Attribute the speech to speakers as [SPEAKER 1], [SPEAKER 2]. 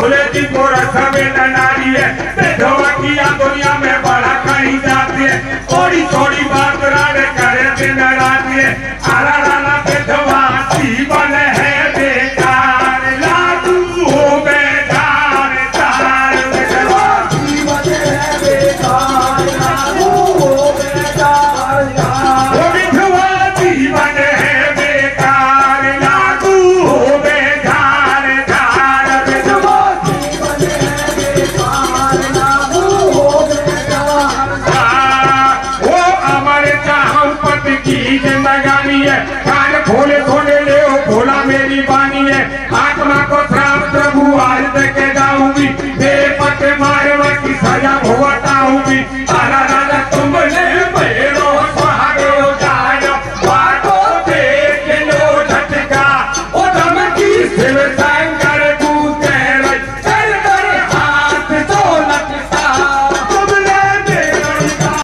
[SPEAKER 1] भोले जी को रसवे नारी है, विधवा किया दुनिया में बड़ा कहीं जाती है, थोड़ी थोड़ी बात राड़े करे दिन रात है, आला राला विधवा जीवन है बेकार, लागू हो बेकार तार विधवा जीवन है बेकार, लागू हो बेकार, वो विधवा जीवन है बेकार, लागू हो बेकार तार विधवा जीवन है बेकार, लागू हो बेकार। वो अमर चाहूं पति की जिंदगानी है, कान खोले खोले ले भोला मेरी बानी है, आत्मा को